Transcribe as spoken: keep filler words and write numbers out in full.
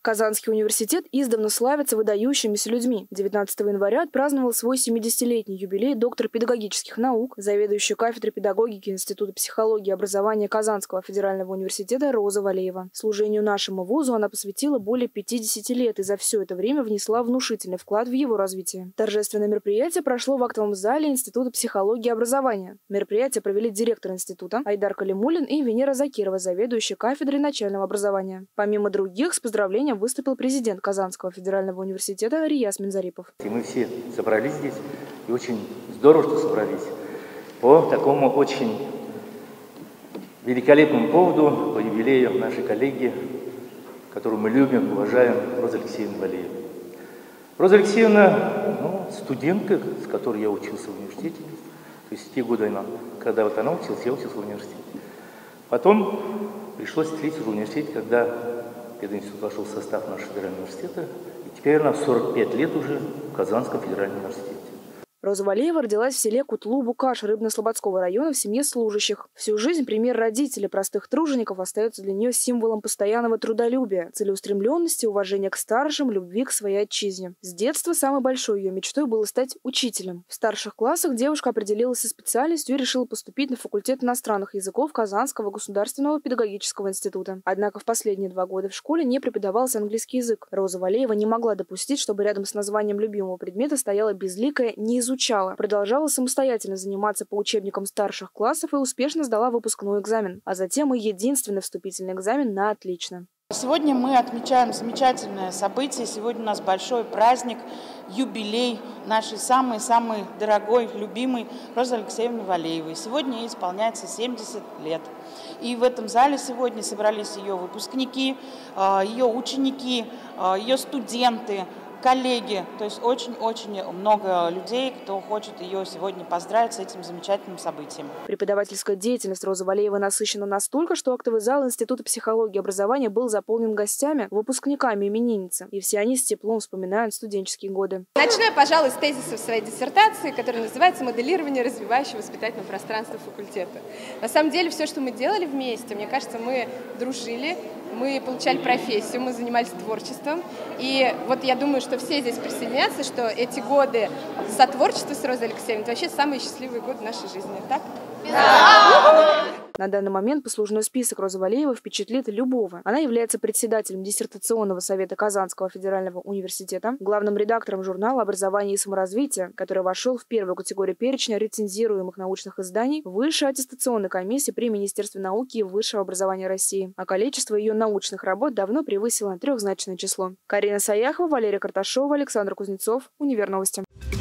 Казанский университет издавна славится выдающимися людьми. девятнадцатого января отпраздновал свой семидесятилетний юбилей доктор педагогических наук, заведующая кафедрой педагогики Института психологии и образования Казанского федерального университета Роза Валеева. Служению нашему вузу она посвятила более пятидесяти лет и за все это время внесла внушительный вклад в его развитие. Торжественное мероприятие прошло в актовом зале Института психологии и образования. Мероприятие провели директор института Айдар Калимуллин и Венера Закирова, заведующая кафедрой начального образования. Помимо других, с поздравлением выступил президент Казанского федерального университета Рияз Минзарипов. И мы все собрались здесь, и очень здорово, что собрались по такому очень великолепному поводу, по юбилею нашей коллеги, которую мы любим, уважаем, Роза Алексеевна Валеева. Роза Алексеевна, ну, студентка, с которой я учился в университете, то есть в те годы, когда вот она училась, я учился в университете. Потом пришлось встретиться в университете, когда пединститут вошел в состав нашего федерального университета, и теперь она сорок пять лет уже в Казанском федеральном университете. Роза Валеева родилась в селе Кутлу-Букаш Рыбно-Слободского района в семье служащих. Всю жизнь пример родителей простых тружеников остается для нее символом постоянного трудолюбия, целеустремленности, уважения к старшим, любви к своей отчизне. С детства самой большой ее мечтой было стать учителем. В старших классах девушка определилась со специальностью и решила поступить на факультет иностранных языков Казанского государственного педагогического института. Однако в последние два года в школе не преподавался английский язык. Роза Валеева не могла допустить, чтобы рядом с названием любимого предмета стояла безликая «неизученная». Изучала, продолжала самостоятельно заниматься по учебникам старших классов и успешно сдала выпускной экзамен, а затем и единственный вступительный экзамен на отлично. Сегодня мы отмечаем замечательное событие. Сегодня у нас большой праздник, юбилей нашей самой-самой дорогой, любимой Розы Алексеевны Валеевой. Сегодня ей исполняется семьдесят лет. И в этом зале сегодня собрались ее выпускники, ее ученики, ее студенты, коллеги, то есть очень-очень много людей, кто хочет ее сегодня поздравить с этим замечательным событием. Преподавательская деятельность Розы Валеевой насыщена настолько, что актовый зал Института психологии и образования был заполнен гостями, выпускниками именинницы, и все они с теплом вспоминают студенческие годы. Начну я, пожалуй, с тезиса своей диссертации, который называется «Моделирование развивающего воспитательного пространства факультета». На самом деле, все, что мы делали вместе, мне кажется, мы дружили, мы получали профессию, мы занимались творчеством, и вот я думаю, что все здесь присоединятся, что эти годы сотворчества с Розой Алексеевной – это вообще самые счастливые годы нашей жизни, так? Да! На данный момент послужной список Розы Валеевой впечатлит любого. Она является председателем диссертационного совета Казанского федерального университета, главным редактором журнала «Образование и саморазвитие», который вошел в первую категорию перечня рецензируемых научных изданий Высшей аттестационной комиссии при Министерстве науки и высшего образования России. А количество ее научных работ давно превысило трехзначное число. Карина Саяхова, Валерия Карташова, Александр Кузнецов, Универновости.